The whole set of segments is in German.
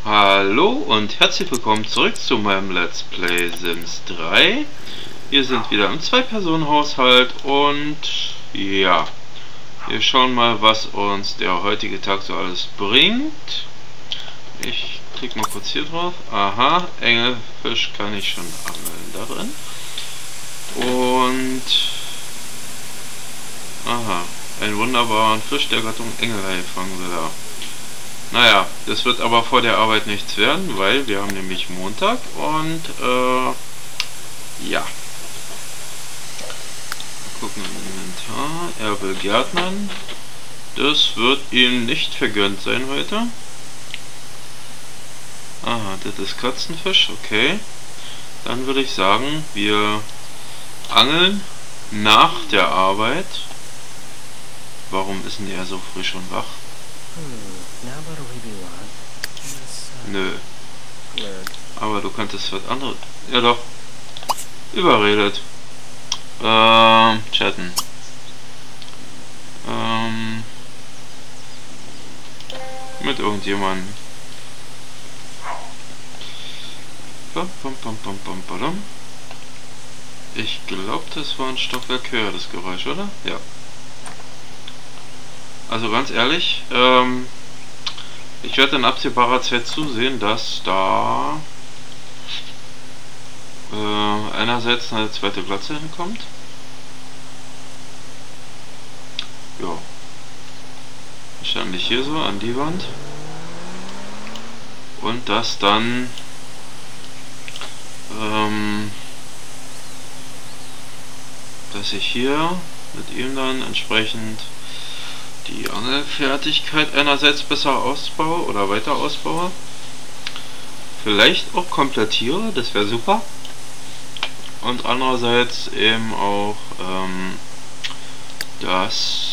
Hallo und herzlich willkommen zurück zu meinem Let's Play Sims 3. Wir sind wieder im Zwei-Personen-Haushalt und ja, wir schauen mal, was uns der heutige Tag so alles bringt. Ich klicke mal kurz hier drauf. Aha, Engelfisch kann ich schon angeln da drin. Und aha, einen wunderbaren Fisch der Gattung Engelhai fangen wir da. Naja, das wird aber vor der Arbeit nichts werden, weil wir haben nämlich Montag und ja. Mal gucken im Inventar. Er will Gärtnern. Das wird ihm nicht vergönnt sein heute. Aha, das ist Katzenfisch, okay. Dann würde ich sagen, wir angeln nach der Arbeit. Warum ist denn er so früh schon wach? Nö. Aber du könntest was anderes. Ja doch. Überredet. Chatten. Mit irgendjemandem. Ich glaube, das war ein Stockwerk höher, das Geräusch, oder? Ja. Also ganz ehrlich, ich werde in absehbarer Zeit zusehen, dass da einerseits eine zweite Glotze hinkommt. Ja. Wahrscheinlich hier so an die Wand. Und dass dann dass ich hier mit ihm dann entsprechend die Angelfertigkeit einerseits besser ausbaue oder weiter ausbaue. Vielleicht auch komplettiere, das wäre super. Und andererseits eben auch das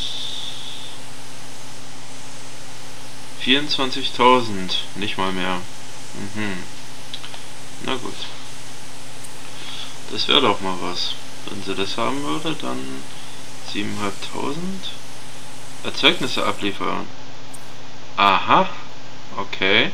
24.000, nicht mal mehr. Na gut. Das wäre doch mal was. Wenn sie das haben würde, dann 7.500. Erzeugnisse abliefern. Aha, okay.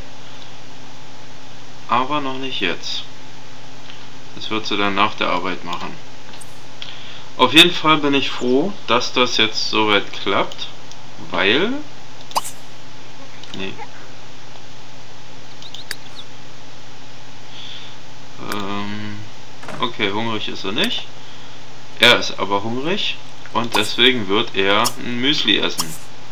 Aber noch nicht jetzt. Das wird sie dann nach der Arbeit machen. Auf jeden Fall bin ich froh, dass das jetzt soweit klappt, weil... Nee. Okay, hungrig ist er nicht. Er ist aber hungrig. Und deswegen wird er ein Müsli essen.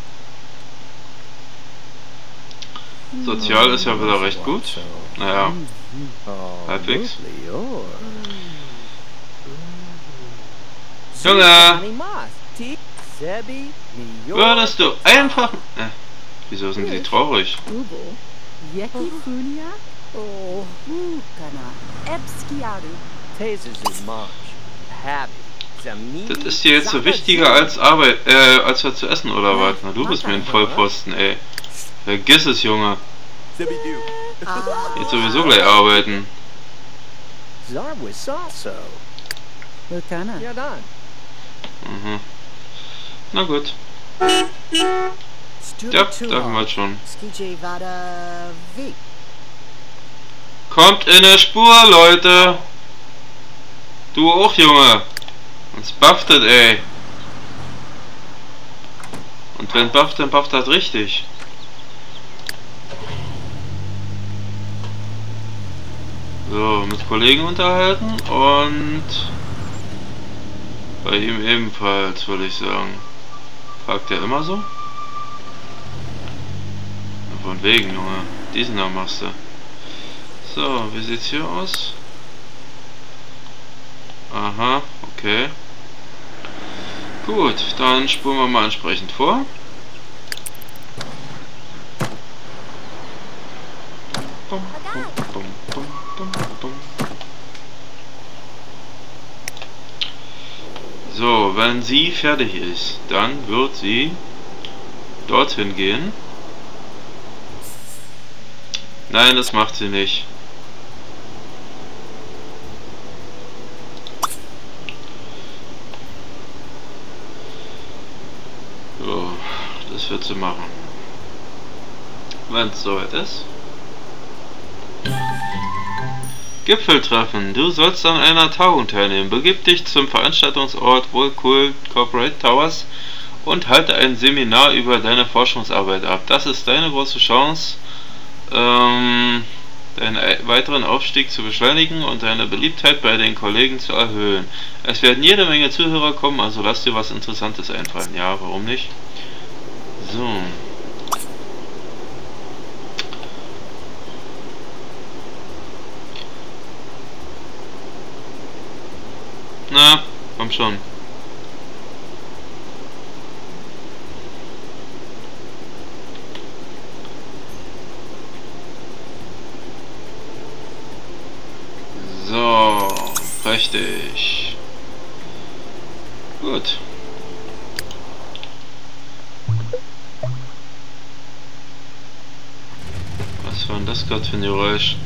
Sozial ist ja wieder recht gut. Naja, halbwegs. Junge! Würdest du einfach... wieso sind sie traurig? Das ist dir jetzt so wichtiger als Arbeit, als was zu essen oder was? Na, du bist mir ein Vollpfosten, ey. Vergiss es, Junge. Jetzt sowieso gleich arbeiten. Mhm. Na gut. Ja, da haben wir schon. Kommt in der Spur, Leute. Du auch, Junge. Uns bufftet, ey. Und wenn bufft, dann bufft das richtig. So, mit Kollegen unterhalten und bei ihm ebenfalls, würde ich sagen. Fragt er immer so? Von wegen, Junge. Diesen da machst du. So, wie sieht's hier aus? Aha, okay. Gut, dann spulen wir mal entsprechend vor. So, wenn sie fertig ist, dann wird sie dorthin gehen. Nein, das macht sie nicht. So, das wird sie machen. Wenn es soweit ist. Gipfeltreffen. Du sollst an einer Tagung teilnehmen. Begib dich zum Veranstaltungsort Whirlpool Corporate Towers und halte ein Seminar über deine Forschungsarbeit ab. Das ist deine große Chance, deinen weiteren Aufstieg zu beschleunigen und deine Beliebtheit bei den Kollegen zu erhöhen. Es werden jede Menge Zuhörer kommen, also lass dir was Interessantes einfallen. Ja, warum nicht? So. Na, komm schon. So, richtig. Gut. Was war denn das gerade für ein Geräusch?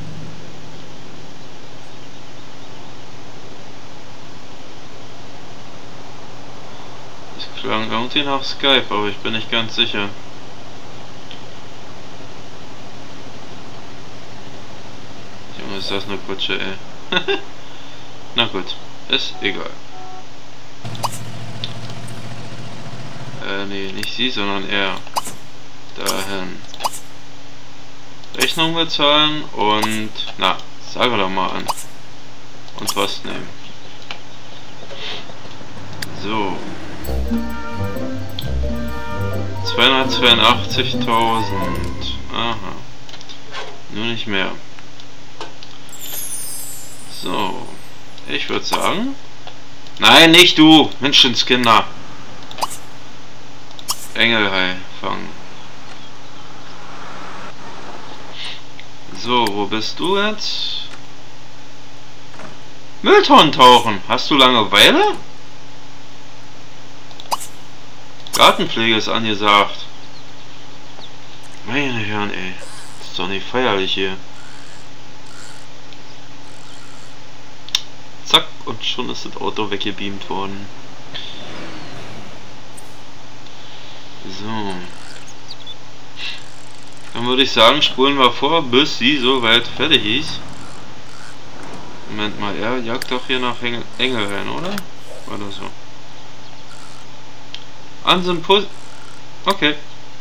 Das klang irgendwie nach Skype, aber ich bin nicht ganz sicher. Junge, ist das eine Kutsche, ey. Na gut, ist egal. Nee, nicht sie, sondern er. Dahin. Rechnung bezahlen und... Na, sage doch mal an. Und was nehmen. So. 282.000. Aha. Nur nicht mehr. So. Ich würde sagen... Nein, nicht du! Menschenskinder! Engelhai fangen. So, wo bist du jetzt? Mülltonnen tauchen. Hast du Langeweile? Gartenpflege ist angesagt. Meine Herren, ey. Das ist doch nicht feierlich hier. Zack, und schon ist das Auto weggebeamt worden. So. Dann würde ich sagen, spulen wir vor, bis sie soweit fertig ist. Moment mal, er jagt doch hier nach Engel rein, oder? Oder so. Ansimpuls. Okay.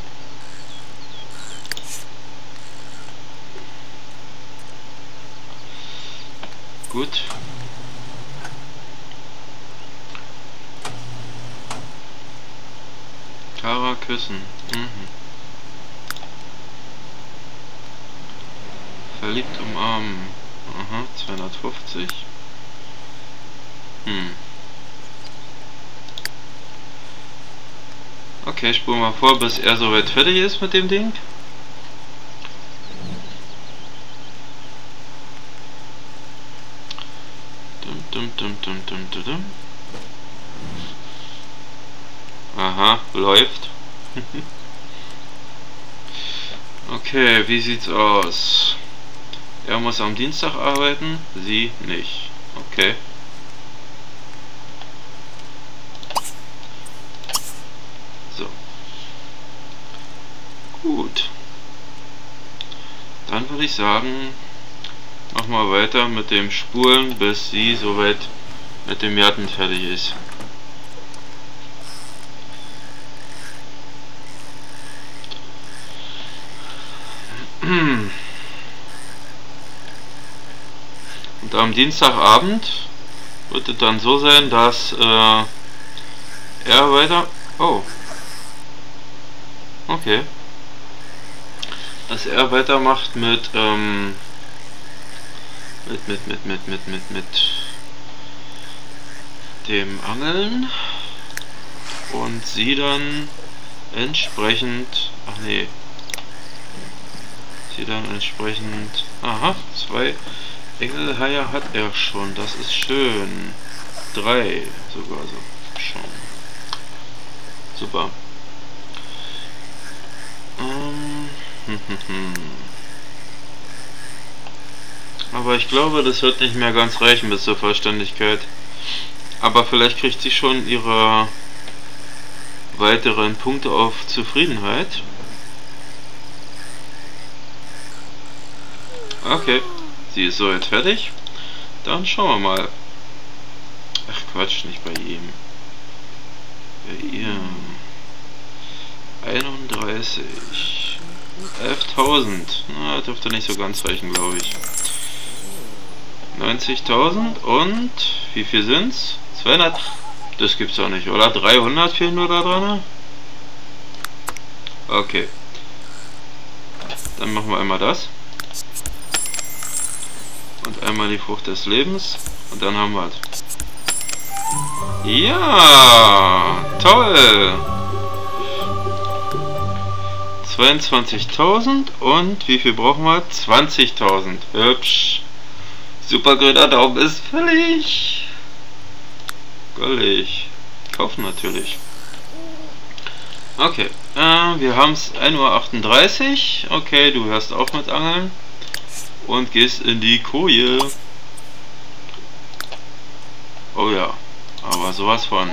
Gut. Kara küssen. Verliebt umarmen. Aha, 250. Okay, spulen wir vor, bis er soweit fertig ist mit dem Ding. Aha, läuft. Okay, wie sieht's aus? Er muss am Dienstag arbeiten, sie nicht. Okay. So. Gut. Dann würde ich sagen, machen wir weiter mit dem Spulen, bis sie soweit mit dem Jatten fertig ist. Und am Dienstagabend wird es dann so sein, dass er weiter... Oh. Okay. Dass er weitermacht mit dem Angeln und sie dann entsprechend... Ach nee. Sie dann entsprechend... Aha, 2 Engelhaie hat er schon, das ist schön. 3 sogar so schon. Super. Aber ich glaube, das wird nicht mehr ganz reichen bis zur Vollständigkeit. Aber vielleicht kriegt sie schon ihre weiteren Punkte auf Zufriedenheit. Okay, Sie ist so jetzt fertig. Dann schauen wir mal. Ach Quatsch, nicht bei ihm. Bei ihr. 31. 11.000. Na, dürfte nicht so ganz reichen, glaube ich. 90.000 und wie viel sind's? 200. Das gibt's doch nicht, oder? 300 fehlen nur da dran. Okay. Dann machen wir einmal das. Und einmal die Frucht des Lebens. Und dann haben wir es. Ja! Toll! 22.000 und wie viel brauchen wir? 20.000. Hübsch. Super grüner Daumen ist fällig. Goldig. Kaufen natürlich. Okay. Wir haben es 1:38 Uhr. Okay, du hörst auf mit Angeln. Und gehst in die Koje. Oh ja. Aber sowas von.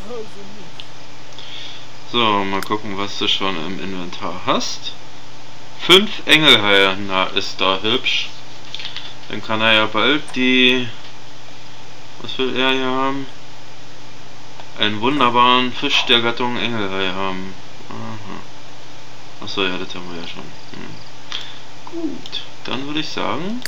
So, mal gucken, was du schon im Inventar hast. 5 Engelhaie. Na, ist da hübsch. Dann kann er ja bald die... Was will er hier haben? Einen wunderbaren Fisch der Gattung Engelhaie haben. Aha. Achso, ja, das haben wir ja schon. Gut, dann würde ich sagen...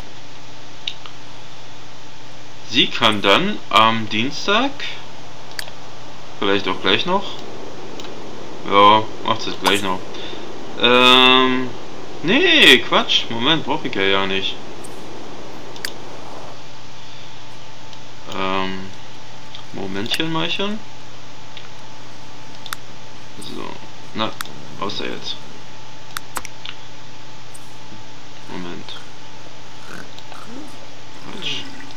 Sie kann dann am Dienstag... Vielleicht auch gleich noch... Ja, macht es gleich noch. Nee, Quatsch. Moment, brauche ich ja nicht. Momentchen, Meichen. So. Na, außer jetzt. Moment. Quatsch.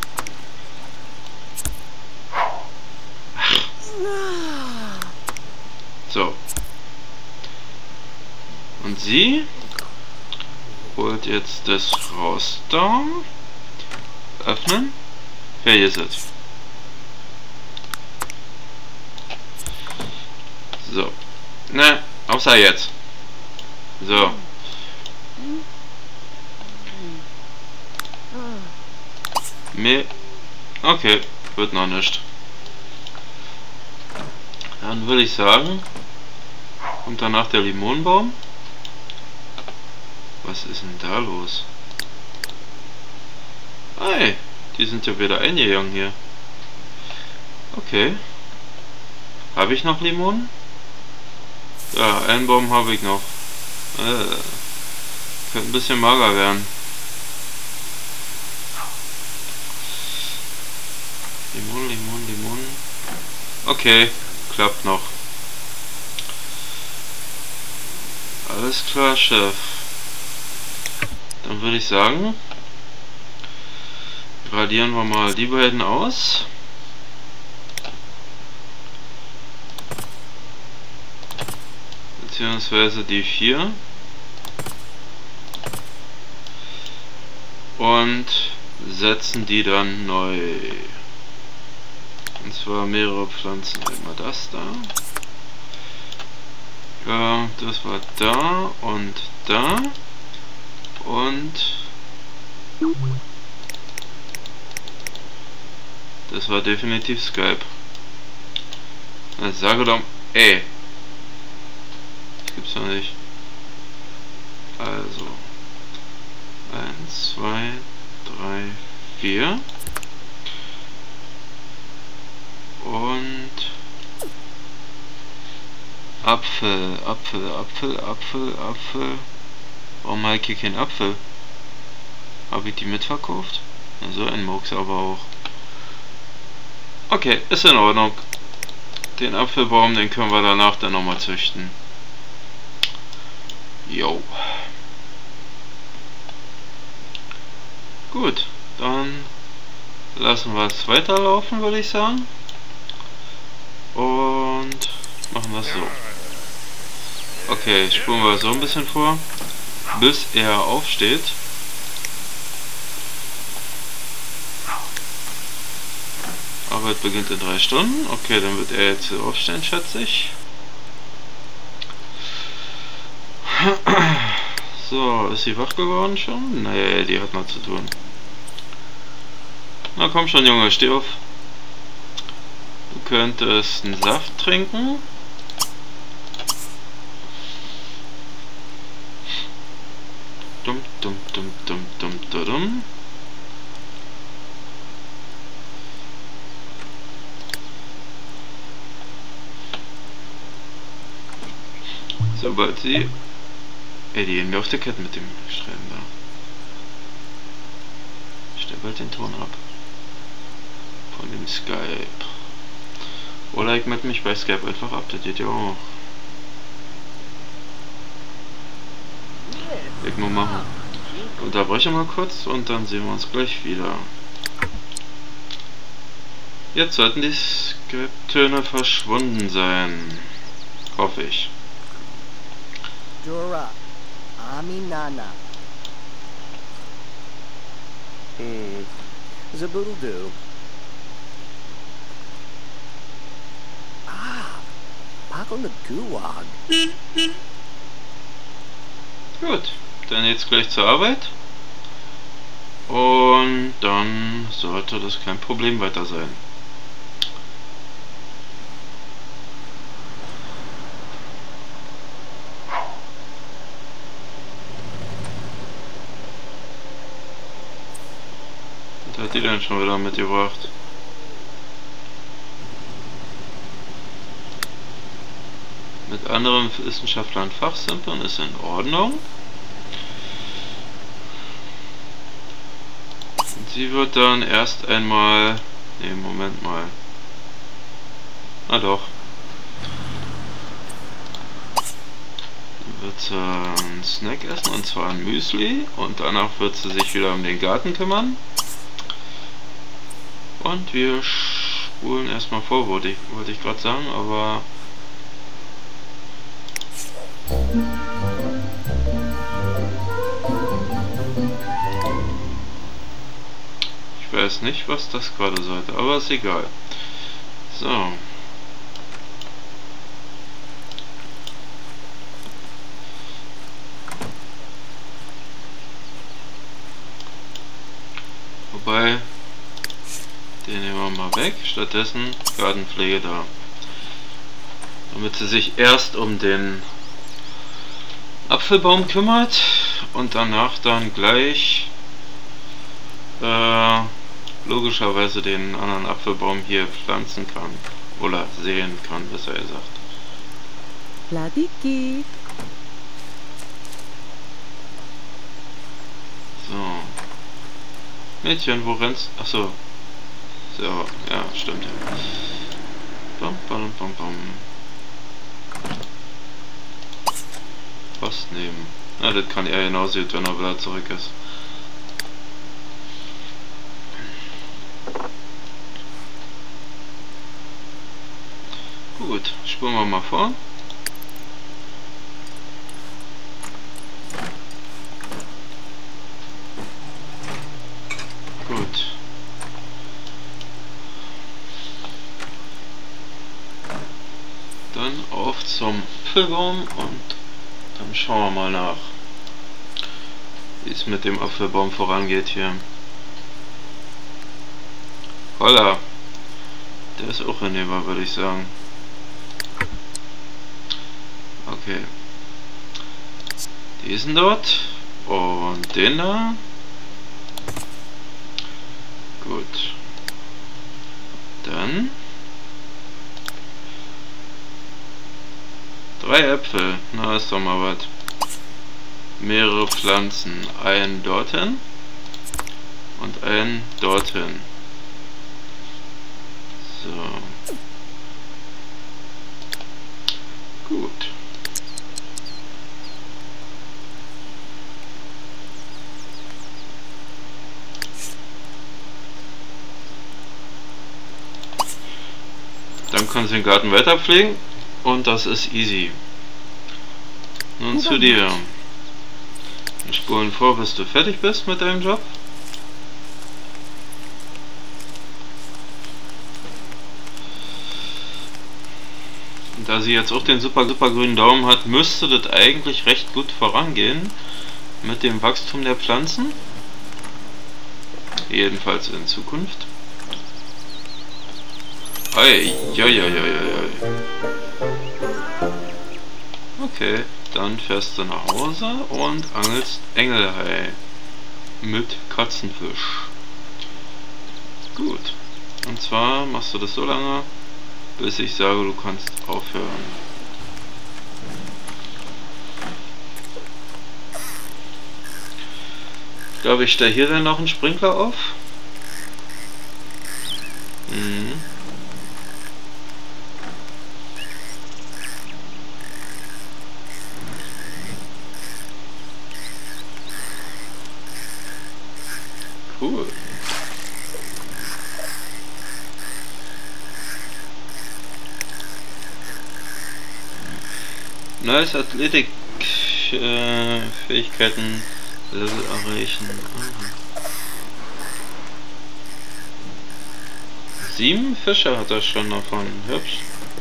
So. Und sie holt jetzt das raus da. Öffnen. Ja, hier ist es. So. Ne, außer jetzt. So. Mehr. Okay, wird noch nicht. Dann würde ich sagen, und danach der Limonenbaum. Was ist denn da los? Hey, die sind ja wieder eingegangen hier. Okay. Habe ich noch Limonen? Ja, einen Baum habe ich noch. Könnte ein bisschen mager werden. Limon. Okay, klappt noch. Alles klar, Chef. Dann würde ich sagen, radieren wir mal die beiden aus. Beziehungsweise die 4. Und setzen die dann neu. Und zwar mehrere Pflanzen. Einmal das da. Ja, das war da und da. Und das war definitiv Skype. Also sage doch, ey. Das gibt's doch nicht. Also 1, 2, 3, 4 und Apfel. Warum habe ich keinen Apfel? Habe ich die mitverkauft? So ein Murks aber auch. Okay, ist in Ordnung. Den Apfelbaum, den können wir danach dann nochmal züchten. Jo. Gut, dann lassen wir es weiterlaufen, würde ich sagen. Und machen wir es so. Okay, spulen wir so ein bisschen vor, bis er aufsteht. Arbeit beginnt in 3 Stunden. Okay, dann wird er jetzt aufstehen, schätze ich. So, ist sie wach geworden schon? Nee, die hat noch zu tun. Na komm schon, Junge, steh auf. Du könntest einen Saft trinken. Dumm, dumm, dumm, dumm, dumm, dumm, dumm. Sobald sie... Ey, die gehen mir auf der Kette mit dem Schreiben da. Ich stelle bald den Ton ab. Von dem Skype. Oder ich melde mich bei Skype einfach ab, das geht ja auch. Ich mal machen. Unterbreche mal kurz und dann sehen wir uns gleich wieder. Jetzt sollten die Skype-Töne verschwunden sein. Hoffe ich. Dura, Aminana. Zaboodle do. Ah, Paco the Guwag. Gut, dann jetzt gleich zur Arbeit. Und dann sollte das kein Problem weiter sein. Was hat die denn schon wieder mitgebracht? Mit anderen Wissenschaftlern fachsimpeln ist in Ordnung. Und sie wird dann erst einmal... Ne, Moment mal. Ah doch. Dann wird sie einen Snack essen, und zwar ein Müsli. Und danach wird sie sich wieder um den Garten kümmern. Und wir spulen erstmal vor, wollte ich gerade sagen, aber... Ich weiß nicht, was das gerade sollte, aber ist egal. So. Wobei, den nehmen wir mal weg. Stattdessen Gartenpflege da. Damit sie sich erst um den Apfelbaum kümmert und danach dann gleich logischerweise den anderen Apfelbaum hier pflanzen kann. Oder sehen kann, besser gesagt. Ladiki. So. Mädchen, wo rennst du? Achso. So, ja, stimmt. Bam, bam, bam, bam. Post nehmen. Na, das kann er genauso gut, wenn er wieder zurück ist. Gut, spulen wir mal vor. Gut. Dann auf zum Apfelbaum und dann schauen wir mal nach, wie es mit dem Apfelbaum vorangeht hier. Holla! Der ist auch hinnehmbar, würde ich sagen. Okay. Diesen dort und den da. Gut. Dann 3 Äpfel. Na, ist doch mal was. Mehrere Pflanzen. Einen dorthin und einen dorthin. So. Gut. Dann können Sie den Garten weiter pflegen und das ist easy. Nun zu dir. Wir spulen vor, bis du fertig bist mit deinem Job. Und da sie jetzt auch den super grünen Daumen hat, müsste das eigentlich recht gut vorangehen mit dem Wachstum der Pflanzen. Jedenfalls in Zukunft. Ei. Okay, dann fährst du nach Hause und angelst Engelhai mit Katzenfisch. Gut. Und zwar machst du das so lange, bis ich sage, du kannst aufhören. Ich glaube, ich stelle hier dann noch einen Sprinkler auf. Cool. Neues Athletik Fähigkeiten Level erreichen. 7 Fische hat er schon davon. Hübsch.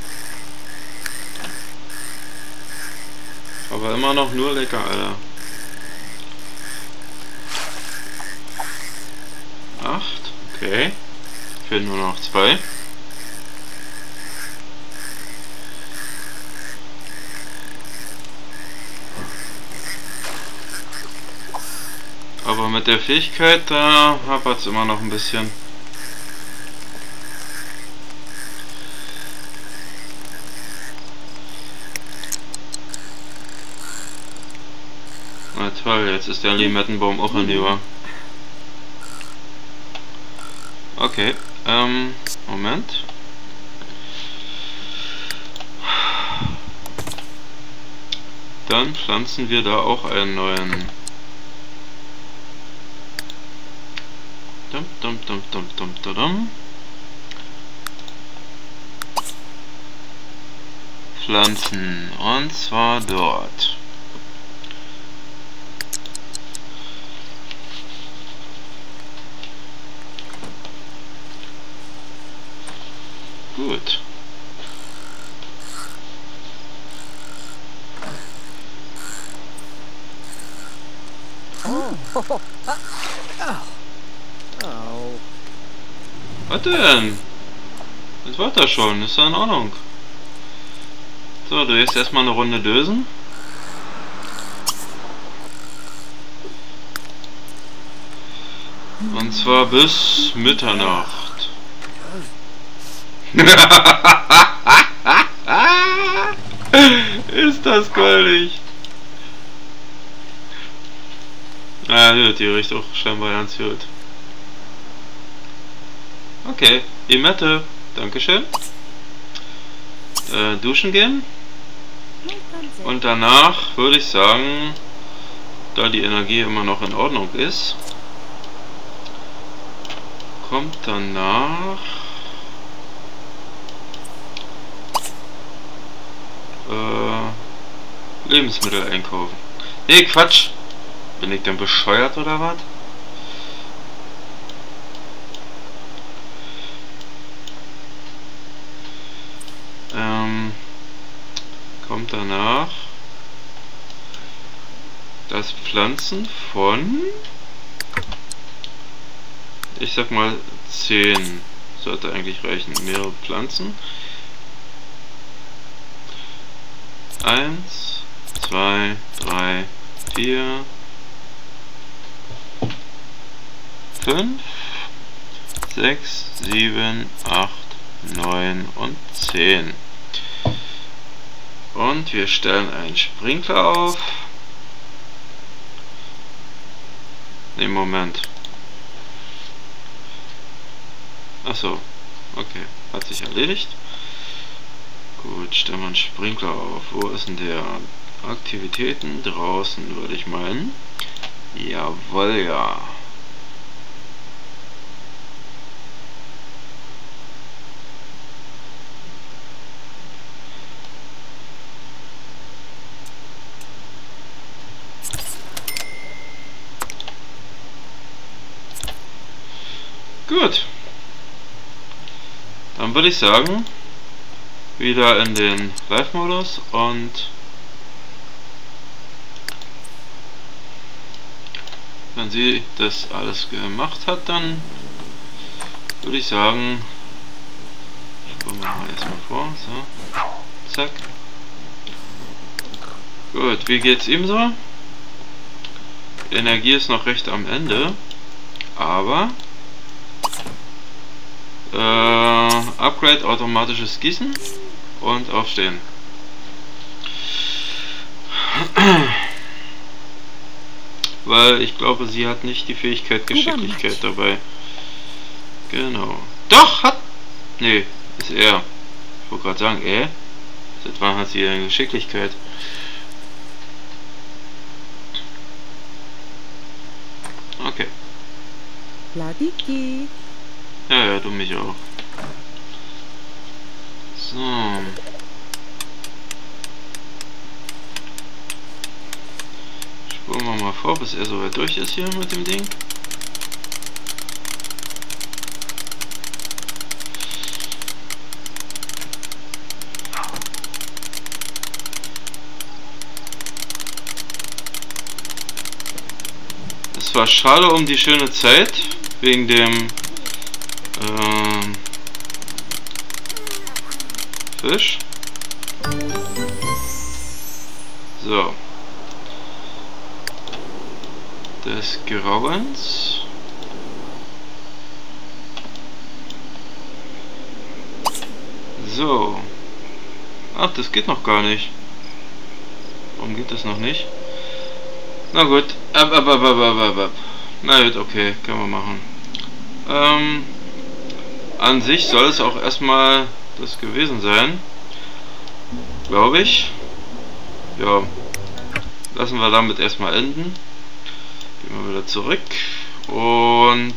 Aber immer noch nur lecker, Alter. 8, okay. Fehlen nur noch 2. Aber mit der Fähigkeit, da hapert es immer noch ein bisschen. Na toll, jetzt ist der Limettenbaum auch hinüber. Okay, Moment. Dann pflanzen wir da auch einen neuen. Pflanzen, und zwar dort. Gut. Was denn? Das war das schon, ist ja in Ordnung. So, du gehst erstmal eine Runde dösen. Und zwar bis Mitternacht. Ist das goldig. Ah, gut, die riecht auch scheinbar ganz gut. Okay, Limette, dankeschön. Duschen gehen. Und danach würde ich sagen, da die Energie immer noch in Ordnung ist, kommt danach Lebensmittel einkaufen. Nee, Quatsch! Bin ich denn bescheuert oder was? Kommt danach das Pflanzen von, ich sag mal 10, sollte eigentlich reichen, mehrere Pflanzen. 1, 2, 3, 4, 5, 6, 7, 8, 9 und 10. Und wir stellen einen Sprinkler auf. Ne, Moment. Achso, okay, hat sich erledigt. Gut, stellen wir einen Sprinkler auf. Wo ist denn der? Aktivitäten draußen, würde ich meinen. Jawohl, ja. Gut. Dann würde ich sagen, wieder in den Live-Modus und Wenn sie das alles gemacht hat, dann würde ich sagen, spulen wir mal erstmal vor. So, zack. Gut, wie geht's ihm so? Die Energie ist noch recht am Ende, aber Upgrade, automatisches Gießen und aufstehen. Weil ich glaube, sie hat nicht die Fähigkeit Geschicklichkeit dabei. Genau. Doch, hat... Nee, ist er. Ich wollte gerade sagen, seit wann hat sie eine Geschicklichkeit? Okay. Ladiki. Ja, du mich auch. So. Spulen wir mal vor, bis er soweit durch ist hier mit dem Ding. Es war schade um die schöne Zeit, wegen dem Fisch. So. Des Grauens. So. Ach, das geht noch gar nicht. Warum geht das noch nicht? Na gut. Na gut, okay, können wir machen. An sich soll es auch erstmal das gewesen sein. Glaube ich. Ja. Lassen wir damit erstmal enden. Gehen wir wieder zurück. Und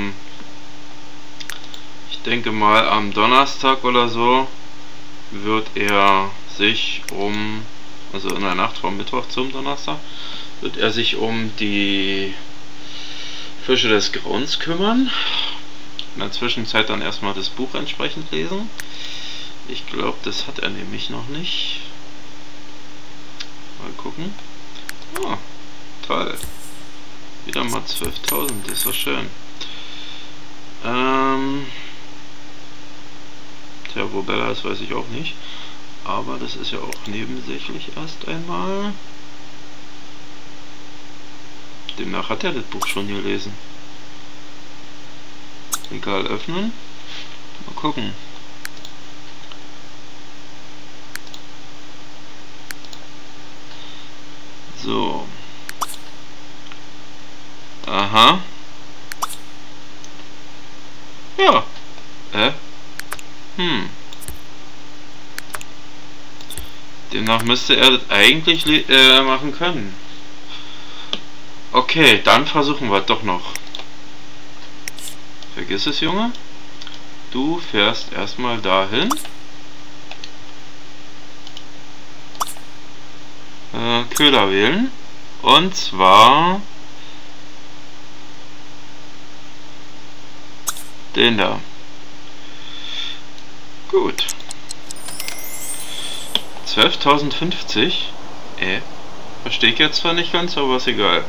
ich denke mal am Donnerstag oder so wird er sich also in der Nacht vom Mittwoch zum Donnerstag, wird er sich um die Fische des Grauens kümmern. In der Zwischenzeit dann erstmal das Buch entsprechend lesen. Ich glaube, das hat er nämlich noch nicht. Mal gucken. Oh, toll. Wieder mal 12.000, das ist so schön. Tja, wo Bella ist, weiß ich auch nicht. Aber das ist ja auch nebensächlich erst einmal. Demnach hat er das Buch schon gelesen. Egal, öffnen. Mal gucken. So. Aha. Ja. Demnach müsste er das eigentlich machen können. Okay, dann versuchen wir es doch noch. Vergiss es, Junge. Du fährst erstmal dahin. Köder wählen. Und zwar den da. Gut. 12.050. Verstehe ich jetzt zwar nicht ganz, aber ist egal.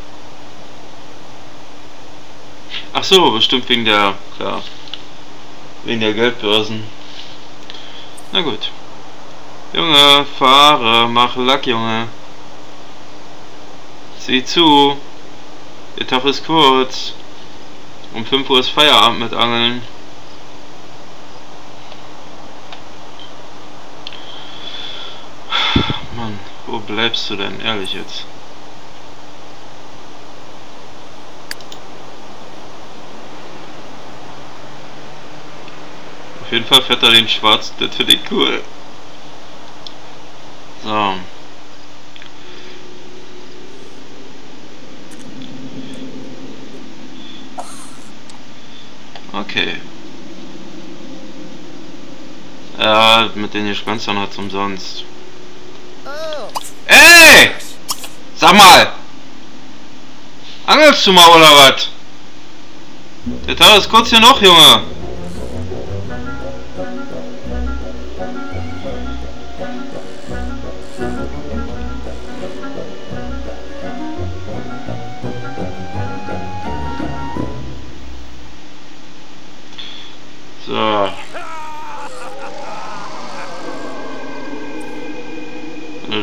Ach so, bestimmt wegen der, klar, wegen der Geldbörsen. Na gut. Junge, fahre, mach Lack, Junge. Sieh zu. Der Tag ist kurz. Um 5 Uhr ist Feierabend mit Angeln. Mann, wo bleibst du denn, ehrlich jetzt? Auf jeden Fall fährt er den schwarz, das finde ich cool. So. Okay. Ja, mit den Gespenstern hat's umsonst. Ey! Sag mal! Angelst du mal oder was? Der Tag ist kurz hier noch, Junge.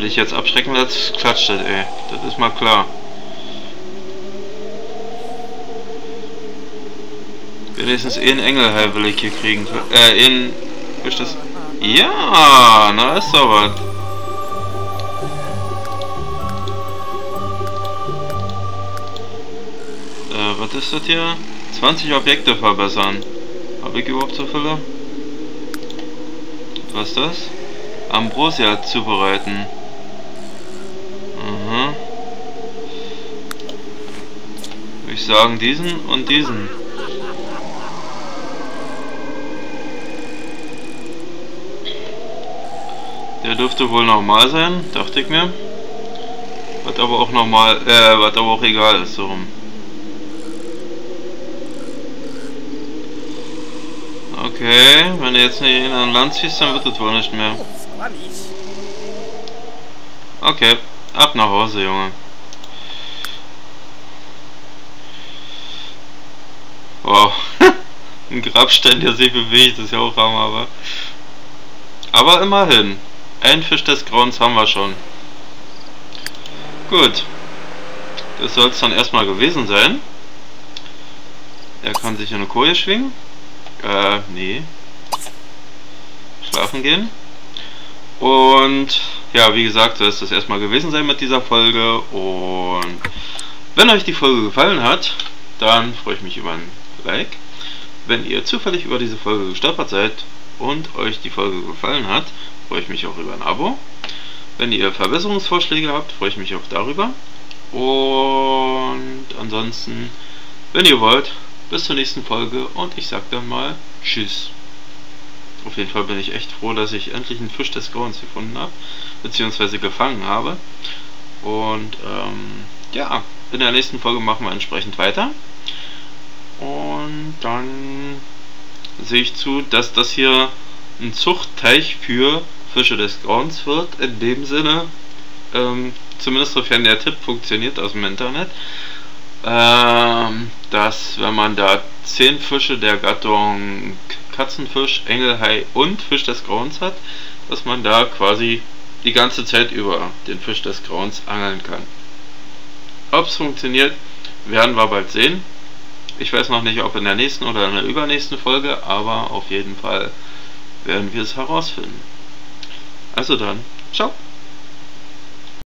dich jetzt abschrecken lässt, klatscht das, ey. Das ist mal klar. Wenigstens einen Engelhai will ich hier kriegen. Ist das? Ja, na ist doch was. Was ist das hier? 20 Objekte verbessern. Habe ich überhaupt so viele? Was ist das? Ambrosia zubereiten. Aha. Würde ich sagen, diesen und diesen. Der dürfte wohl normal sein, dachte ich mir. Was aber auch normal, was aber auch egal ist, so rum. Okay, wenn du jetzt nicht an Land ziehst, dann wird das wohl nicht mehr. Okay, ab nach Hause, Junge. Wow, ein Grabstein, der sich bewegt, ist ja auch Hammer, aber immerhin, ein Fisch des Grauens haben wir schon. Gut, das soll es dann erstmal gewesen sein. Er kann sich in eine Koje schwingen. Nee. Schlafen gehen. Und ja, wie gesagt, soll es das erstmal gewesen sein mit dieser Folge. Und wenn euch die Folge gefallen hat, dann freue ich mich über ein Like. Wenn ihr zufällig über diese Folge gestolpert seid und euch die Folge gefallen hat, freue ich mich auch über ein Abo. Wenn ihr Verbesserungsvorschläge habt, freue ich mich auch darüber. Und ansonsten, wenn ihr wollt, bis zur nächsten Folge und ich sag dann mal Tschüss. Auf jeden Fall bin ich echt froh, dass ich endlich einen Fisch des Grauens gefunden habe, beziehungsweise gefangen habe. Und ja, in der nächsten Folge machen wir entsprechend weiter. Und dann sehe ich zu, dass das hier ein Zuchtteich für Fische des Grauens wird. In dem Sinne, zumindest sofern der Tipp funktioniert aus dem Internet, dass wenn man da 10 Fische der Gattung Katzenfisch, Engelhai und Fisch des Grauens hat, dass man da quasi die ganze Zeit über den Fisch des Grauens angeln kann. Ob es funktioniert, werden wir bald sehen. Ich weiß noch nicht, ob in der nächsten oder in der übernächsten Folge, aber auf jeden Fall werden wir es herausfinden. Also dann, ciao!